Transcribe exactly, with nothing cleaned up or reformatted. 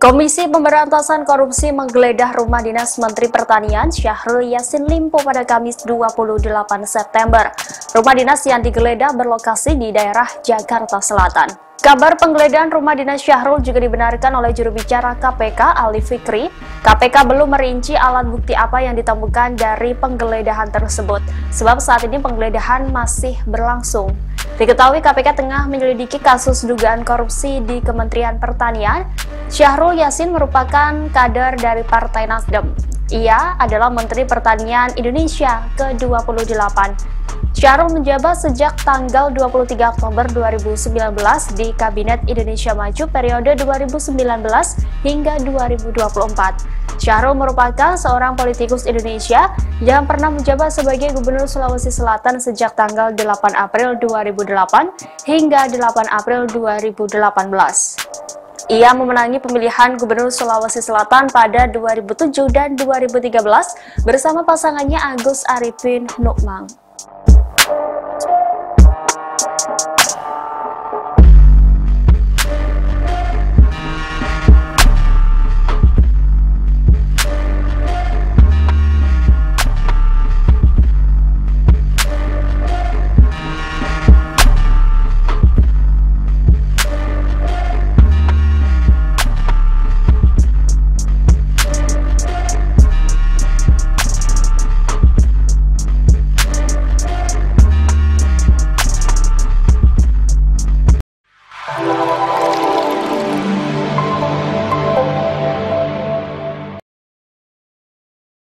Komisi Pemberantasan Korupsi menggeledah rumah dinas Menteri Pertanian Syahrul Yassin Limpo pada Kamis dua puluh delapan September. Rumah dinas yang digeledah berlokasi di daerah Jakarta Selatan. Kabar penggeledahan rumah dinas Syahrul juga dibenarkan oleh juru bicara K P K Ali Fikri. K P K belum merinci alat bukti apa yang ditemukan dari penggeledahan tersebut, sebab saat ini penggeledahan masih berlangsung. Diketahui K P K tengah menyelidiki kasus dugaan korupsi di Kementerian Pertanian. Syahrul Yassin merupakan kader dari Partai Nasdem. Ia adalah Menteri Pertanian Indonesia ke dua puluh delapan. Syahrul menjabat sejak tanggal dua puluh tiga Oktober dua ribu sembilan belas di Kabinet Indonesia Maju periode dua ribu sembilan belas hingga dua ribu dua puluh empat. Syahrul merupakan seorang politikus Indonesia yang pernah menjabat sebagai Gubernur Sulawesi Selatan sejak tanggal delapan April dua ribu delapan hingga delapan April dua ribu delapan belas. Ia memenangi pemilihan Gubernur Sulawesi Selatan pada dua ribu tujuh dan dua ribu tiga belas bersama pasangannya Agus Arifin Nukmang.